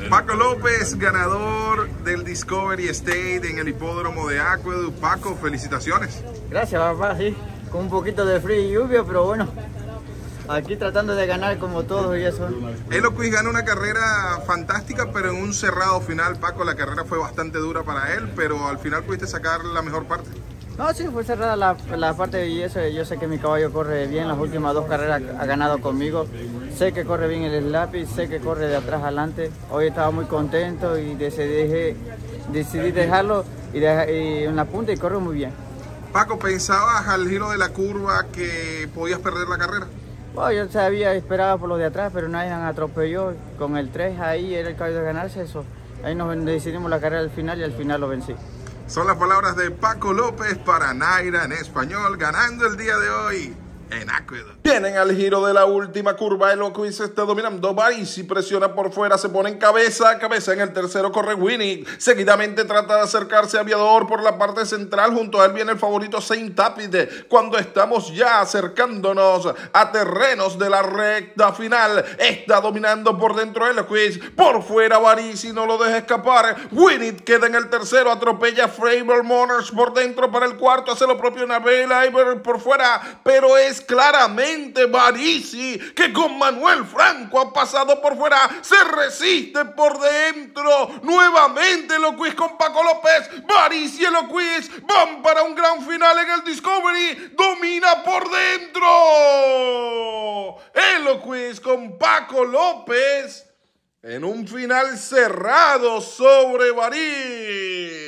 Paco López, ganador del Discovery State en el hipódromo de Aqueduct. Paco, felicitaciones. Gracias, papá, sí, con un poquito de frío y lluvia, pero bueno, aquí tratando de ganar como todos y eso. Eloquist gana una carrera fantástica, pero en un cerrado final. Paco, la carrera fue bastante dura para él, pero al final pudiste sacar la mejor parte. No, sí, fue cerrada la parte y eso. Yo sé que mi caballo corre bien, las últimas dos carreras ha ganado conmigo. Sé que corre bien el lápiz, sé que corre de atrás adelante. Hoy estaba muy contento y decidí dejarlo y en la punta y corre muy bien. Paco, ¿pensabas al giro de la curva que podías perder la carrera? Bueno, yo sabía, esperaba por los de atrás, pero nadie me atropelló. Con el 3 ahí era el caballo de ganarse eso. Ahí nos decidimos la carrera al final y al final lo vencí. Son las palabras de Paco López para Naira en español, ganando el día de hoy en Aqueduct. Vienen al giro de la última curva. Eloquist está dominando. Varisi presiona por fuera, se pone en cabeza a cabeza. En el tercero corre Winnie. Seguidamente trata de acercarse a Aviador por la parte central. Junto a él viene el favorito Saint Tapide. Cuando estamos ya acercándonos a terrenos de la recta final, está dominando por dentro Eloquist. Por fuera Varisi, no lo deja escapar. Winnie queda en el tercero, atropella a Favor Monarch por dentro para el cuarto. Hace lo propio Nabel Iber por fuera, pero es claramente Varisi que con Manuel Franco ha pasado por fuera, se resiste por dentro. Nuevamente Eloquist con Paco López. Varisi y Eloquist van para un gran final en el Discovery. Domina por dentro Eloquist con Paco López en un final cerrado sobre Varisi.